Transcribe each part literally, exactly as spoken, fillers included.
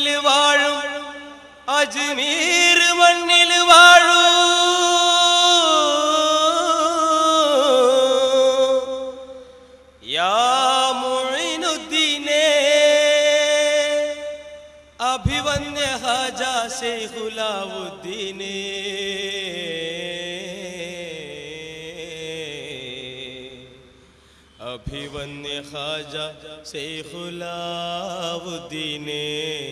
വാഴും അജ്മീർ മണ്ണിൽ വാഴൂ യാ മുഈനുദ്ദീനെ അഭിവന്യ ഹാജ ശൈഖുലാവുദ്ദീനെ അഭിവന്യ ഹാജ ശൈഖുലാവുദ്ദീനെ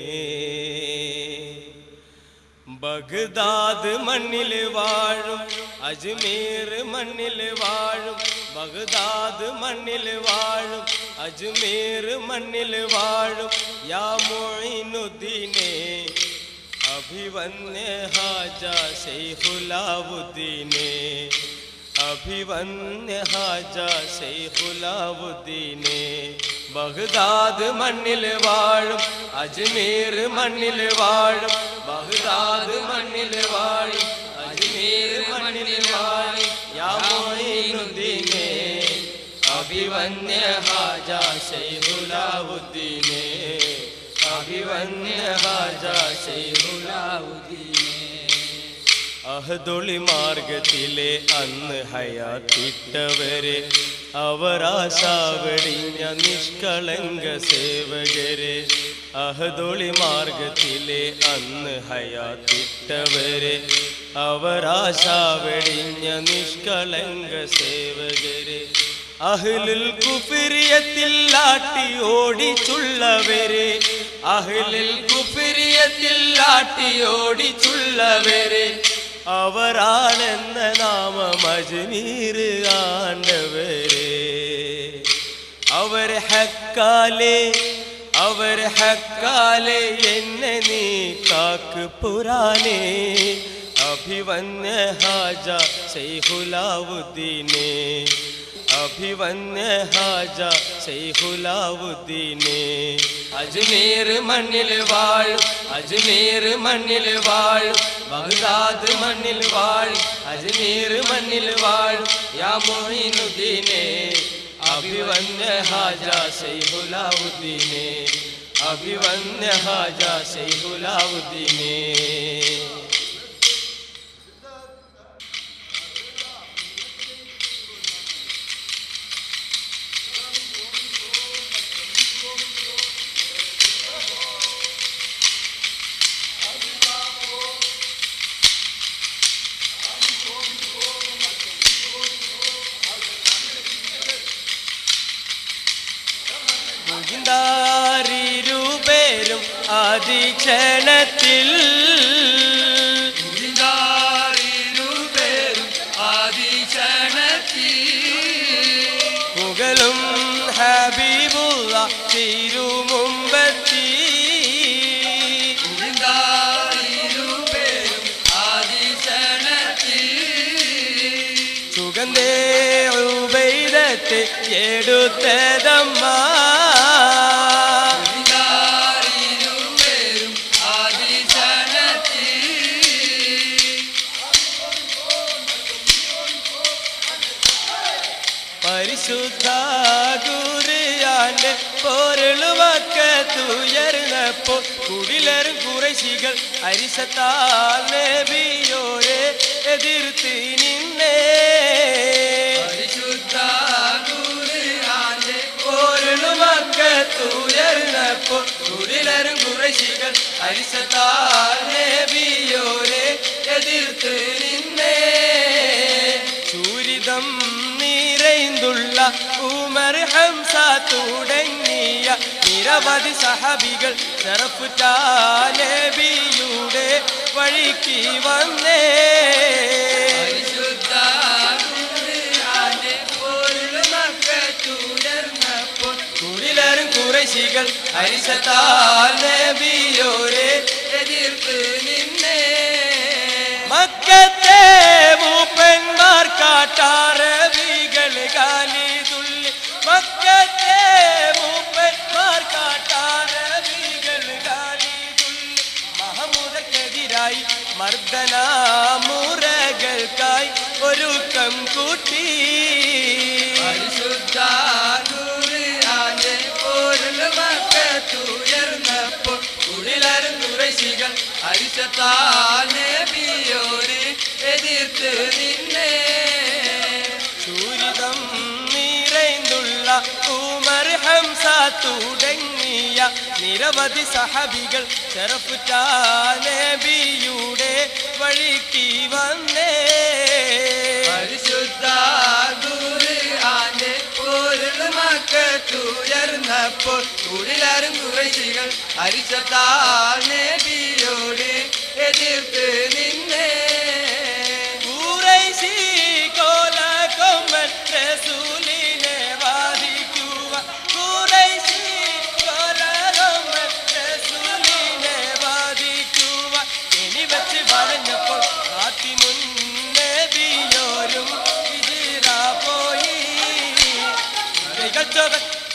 ബഗ്ദാദ് മണ്ണിൽ വാഴും അജ്മീർ മണ്ണിൽ വാഴും ബഗ്ദാദ് മണ്ണിൽ വാഴും അജ്മീർ മണ്ണിൽ വാഴും യാ മുഈനുദ്ദീനെ അഭിവന്യ ഹാജ ശൈഖുലാവുദ്ദീനെ അഭിവന്യ ഹാജ ശൈഖുലാവുദ്ദീനെ ബഗ്ദാദ് മണ്ണിൽ വാഴും അജ്മീർ മണ്ണിൽ വാഴും ബഗ്ദാദ് മണ്ണിൽ വാഴും അജ്മീർ മണ്ണിൽ വാഴും യാ മുഈനുദ്ദീനെ അഭിവന്യ ഹാജ ശൈഖുലാവുദ്ദീനെ അഭിവന്യ ഹാജ ശൈഖുലാവുദ്ദീനെ അഹദൊളി മാർഗത്തിലെ അന്ന് ഹയാത്തിട്ടവരെ അവരാശാവടിഞ്ഞ നിഷ്കളങ്ക സേവകരെ അഹദൊളി മാർഗത്തിലെ അന്ന് ഹയാത്തിട്ടവരെ അവരാശാവടിഞ്ഞ നിഷ്കളങ്ക സേവകരെ അഹ്ലുൽ കുഫ്രിയത്തിൽ ആട്ടി ഓടിച്ചുള്ളവരെ അഹ്ലുൽ കുഫ്രിയത്തിൽ ആട്ടി ഓടിച്ചുള്ളവരെ അവരാണെന്ന നാമം അജ്മീർ ആണ്ടവരെ അവർ ഹക്കാലെ അവർ ഹക്കാലെ എന്നെ നീ കാക്ക് പുരാനെ അഭിവന്യ ഹാജ ശൈഖുലാവുദ്ദീനെ അഭിവന്യ ഹാജ ശൈഖുലാവുദ്ദീനെ അജ്മീർ മണ്ണിൽ വാഴും അജ്മീർ മണ്ണിൽ വാഴും ബഗ്ദാദ് മണ്ണിൽ വാഴും അജ്മീർ മണ്ണിൽ വാഴും യാ മുഈനുദ്ദീനെ അഭിവന്യ ഹാജ ശൈഖുലാവുദ്ദീനെ അഭിവന്യ ഹാജ ശൈഖുലാവുദ്ദീനെ ിരുപേരും ആദിക്ഷണത്തിൽ ിരുപേരും ആദിക്ഷണത്തിൽ പുകഴും ഹബീബുള്ള തിരുമുമ്പത്തി ഇരുപേരും ആദിക്ഷണത്തിൽ സുഗന്ധേ ഉബൈദത്തെ എടുത്തതമ്മ പരിശുദ്ധ ഖുർആന്റെ പൊരുളുവക്കത്തുയർന്നപ്പോൾ കുടിലരും ഖുറൈശികൾ അരിശത്താൽ നബിയോരെ എതിർത്ത് നിന്നേ പരിശുദ്ധ ഖുർആന്റെ പൊരുളുവക്കത്തുയർന്നപ്പോൾ കുടിലരും ഖുറൈശികൾ അരിശത്താൽ നബിയോരെ എതിർത്ത് നിന്നേ ചൂരിതം നിറൈന്തുള്ള ഉമർ ഹംസ തുടങ്ങിയ നിരവധി സഹബികൾ ശറഫുറ്റ നബിയുടെ വഴിക്ക് വന്നേ പരിശുദ്ധ ഖുർആന്റെ പൊരുളുവക്കത്തുയർന്നപ്പോൾ കുടിലരും ഖുറൈശികൾ അരിശത്താൽ നബിയോരെ എതിർത്ത് നിന്നേ മക്കത്തെ മൂപ്പന്മാർ കാട്ടാറബികൾ കാലിതുള്ളി മക്കത്തെ മൂപ്പന്മാർ കാട്ടാറബികൾ കാലിതുള്ളി മഹമൂദക്കെതിരായി മർദ്ദന മുറകൾക്കായി ഒരുക്കം കൂട്ടി പരിശുദ്ധ ഖുർആന്റെ പൊരുളുവക്കത്തുയർന്നപ്പോൾ കുടിലരും പരിശുദ്ധാൽ നബിയോട് എതിർത്ത് നിന്നെ സൂരിതം നിറൈന്തുള്ള ഉമർ ഹംസ തുടങ്ങിയ നിരവധി സഹബികൾ ശറഫുറ്റ നബിയുടെ വഴിക്ക് വന്നേ പരിശുദ്ധ ഖുർആന്റെ പൊരുൾ മക്കത്തുയർന്നപ്പോൾ കുടിലറും ഖുറൈശികൾ പരിശുദ്ധാൽ നബിയോട് എതിർത്ത് നിന്നെ ഖുറൈശി കോലകൊമ്പൻ റസൂലിനെ വാദിക്കുവാൻ ഖുറൈശി കോലകൊമ്പൻ റസൂലിനെ വാദിക്കുവാൻ ഇനി വെച്ച് പറഞ്ഞപ്പോൾ ഫാത്തിമുൻ നബിയോരും ഹിജ്റ പോയി കൈകൾ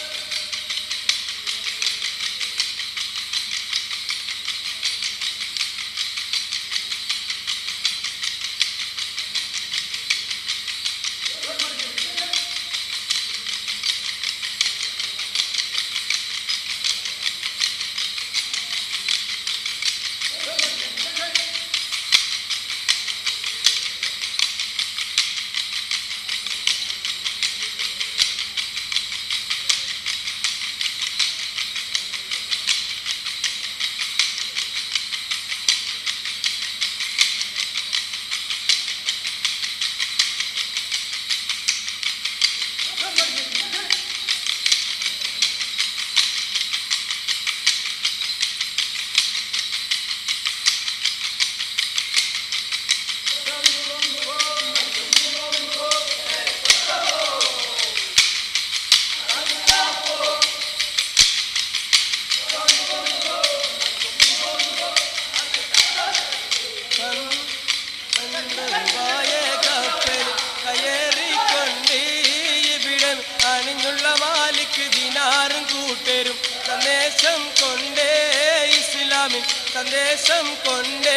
അണിഞ്ഞുള്ള മാലിക് ദിനാറും കൂട്ടരും സന്ദേശം കൊണ്ടേ ഇസ്ലാമിൻ സന്ദേശം കൊണ്ടേ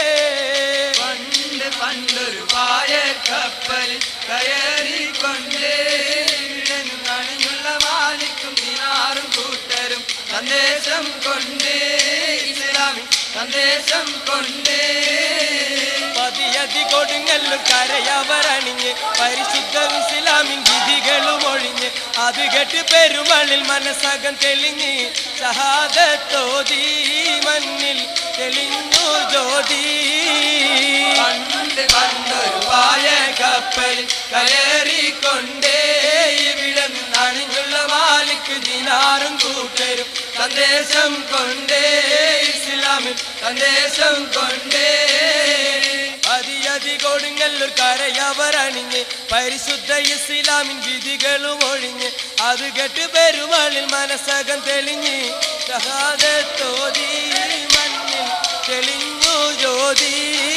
പണ്ട് പണ്ടൊരു പായ കപ്പലിൽ കയറിക്കൊണ്ടേ അണിഞ്ഞുള്ള മാലിക്കും ദിനാറും കൂട്ടരും സന്ദേശം കൊണ്ടേ ഇസ്ലാമിൻ സന്ദേശം കൊണ്ടേ പതിയതി കൊടുങ്ങല്ലും കരയവരണിഞ്ഞ് പരിശുദ്ധ ഇസ്ലാമിൻ വിധികളും ഒഴിഞ്ഞ് അത് കേട്ട് പെരുമളിൽ മനസ്സകം തെളിഞ്ഞ് ഷഹാദത്തോതി മണ്ണിൽ തെളിഞ്ഞു ജ്യോതി പണ്ട് പണ്ടൊരു പായ കപ്പലിൽ കയറിക്കൊണ്ടേ ഇവിടെ അണിഞ്ഞുള്ള മാലിക് ദിനാറും കൂട്ടരും സന്ദേശം കൊണ്ടേ ഇസ്ലാമിൽ സന്ദേശം കൊണ്ടേ അതിയതി കൊടുങ്ങല്ലൂർ കരയവരണിഞ്ഞ് പരിശുദ്ധ ഇസ്ലാമിൻ വിധികളും ഒഴിഞ്ഞ് അത് കേട്ട് പെരുമളിൽ മനസ്സകം തെളിഞ്ഞ് ഷഹാദത്തോതി മണ്ണിൽ തെളിഞ്ഞു ജ്യോതി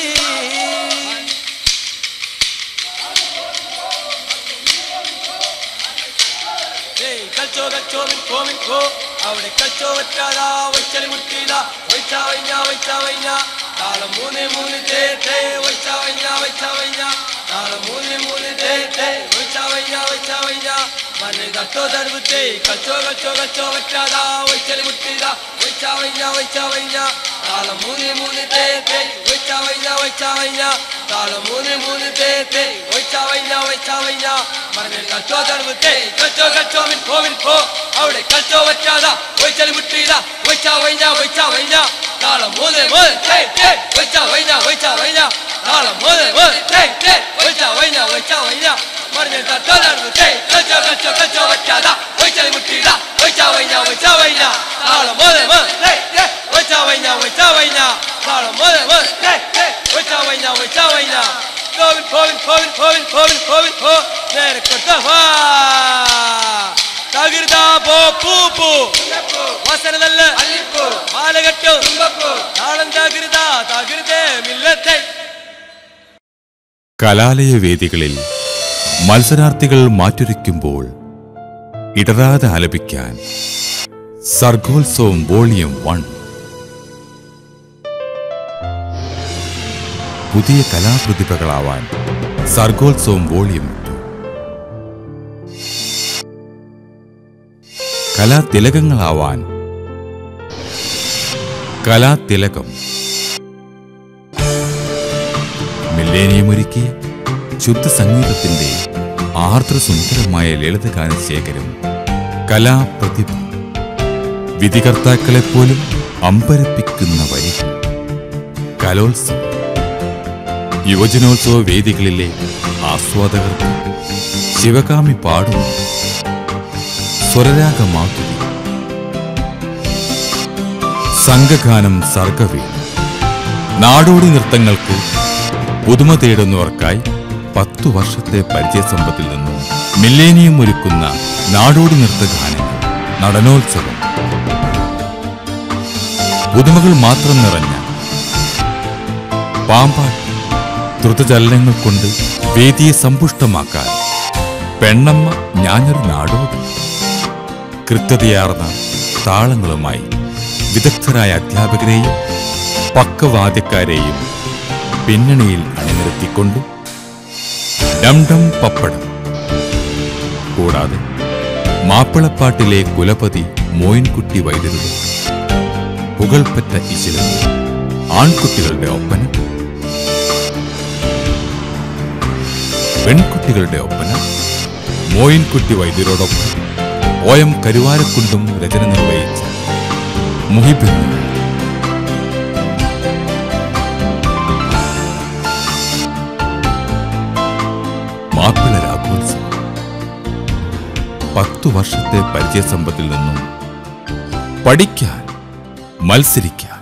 കളിച്ചോ കളിച്ചോ മിൻ കോ മിൻ കോ അവിടെ കളിച്ചോ വറ്റാതാ വൈച്ചലി മുട്ടിയതാ വൈച്ചാ വൈഞ്ഞ വൈച്ചാ വൈഞ്ഞ താളം മൂന്ന് മൂന്ന് തേ തേ വൈച്ചാ വൈഞ്ഞ വൈച്ചാ വൈഞ്ഞ താളം മൂന്ന് മൂന്ന് തേ തേ വൈച്ചാ വൈഞ്ഞ വൈച്ചാ വൈഞ്ഞ മണ്ണ് തട്ടോ തരുവത്തേ കളിച്ചോ കളിച്ചോ കളിച്ചോ വറ്റാതാ വൈച്ചലി മുട്ടിയതാ വൈച്ചാ വൈഞ്ഞ വൈച്ചാ വൈഞ്ഞ താളം മൂന്ന് മൂന്ന് തേ തേ വൈച്ചാ വൈഞ്ഞ വൈച്ചാ വൈഞ്ഞ താളം മൂന്ന് മൂന്ന് തേ തേ വൈച്ചാ വൈഞ്ഞ വൈച്ചാ വൈഞ്ഞ മണ്ണ് കളിച്ചോ തരുവത്തേ കളിച്ചോ കളിച്ചോ മിൻ കോ മിൻ കോ അവിടെ കളിച്ചോ വറ്റാതാ വൈച്ചലി മുട്ടിയതാ വൈച്ചാ വൈഞ്ഞ വൈച്ചാ വൈഞ്ഞ താളം മൂന്ന് മൂന്ന് തേ തേ വൈച്ചാ വൈഞ്ഞ വൈച്ചാ വൈഞ്ഞ താളം മൂന്ന് മൂന്ന് തേ തേ വൈച്ചാ വൈഞ്ഞ വൈച്ചാ വൈഞ്ഞ മണ്ണ് കളിച്ചോ തരുവത്തേ കളിച്ചോ കളിച്ചോ കളിച്ചോ വറ്റാതാ വൈച്ചലി മുട്ടിയതാ വൈച്ചാ വൈഞ്ഞ വൈച്ചാ വൈഞ്ഞ താളം മൂന്ന് മൂന്ന് തേ തേ വൈച്ചാ വൈഞ്ഞ വൈച്ചാ വൈഞ്ഞ താളം മൂന്ന് മൂന്ന് തേ തേ വൈച്ചാ വൈഞ്ഞ വൈച്ചാ വൈഞ്ഞ കോവിൻ കോവിൻ കോവിൻ കോവിൻ കോവിൻ കോവിൻ കോ നേരെ കൊട്ടവാ തകൃതാ പോ പൂ പൂ വാസന നല്ല അല്ലിപ്പൂ മാലകെട്ടു തുമ്പപ്പൂ താളം തകൃതാ തകൃതേ മില്ലത്തെ കലാലയവേദികളിൽ മത്സരാർത്ഥികൾ മാറ്റുരയ്ക്കുമ്പോൾ ഇടറാതെ ആലപിക്കാൻ സർഗോത്സവം വോളിയം വൺ പുതിയ കലാപ്രതിഭകളാവാൻ സർഗോത്സവം വോളിയം ടു കലാതിലകങ്ങളാവാൻ കലാതിലകം മില്ലേനിയമൊരുക്കിയ ശുദ്ധ സംഗീതത്തിന്റെ ആർദ്രസുന്ദരമായ ലളിതഗാന ശേഖരം കലാപ്രതിഭ. വിധികർത്താക്കളെപ്പോലും അമ്പരപ്പിക്കുന്ന വരികൾ. കലോത്സവം. യുവജനോത്സവ വേദികളിലെ ആസ്വാദകർക്ക് ശിവകാമി പാടുന്നു സ്വരരാഗമാധുരി. സംഘഗാനം സർഗവേദി. നാടോടി നൃത്തങ്ങൾക്ക് പുതുമ തേടുന്നവർക്കായി പത്തു വർഷത്തെ പരിചയസമ്പത്തിൽ നിന്നും മില്ലേനിയം ഒരുക്കുന്ന നാടോടി നൃത്തഗാനങ്ങൾ. നടനോത്സവം. പുതുമകൾ മാത്രം നിറഞ്ഞ പാമ്പാട്ട്. ദ്രുതചലനങ്ങൾ കൊണ്ട് വേദിയെ സമ്പുഷ്ടമാക്കാൻ പെണ്ണമ്മ ഞാനൊരു നാടോടി. കൃത്യതയാർന്ന താളങ്ങളുമായി വിദഗ്ധരായ അധ്യാപകരെയും പക്കവാദ്യക്കാരെയും പിന്നണിയിൽ അണിനിരത്തിക്കൊണ്ട് ഡം ഡം പപ്പടം. കൂടാതെ മാപ്പിളപ്പാട്ടിലെ കുലപതി മോയിൻകുട്ടി വൈദ്യരുടെ പുകൾപ്പറ്റ ഇശിലും ആൺകുട്ടികളുടെ ഒപ്പന, പെൺകുട്ടികളുടെ ഒപ്പന. മോയിൻകുട്ടി വൈദ്യരോടൊപ്പം ഒ എം കരുവാരക്കുണ്ടും രചന നിർവഹിച്ച മുഹിബിൻ. മാപ്പിള രാഗോത്സവം. പത്തു വർഷത്തെ പരിചയസമ്പത്തിൽ നിന്നും പഠിക്കാൻ, മത്സരിക്കാൻ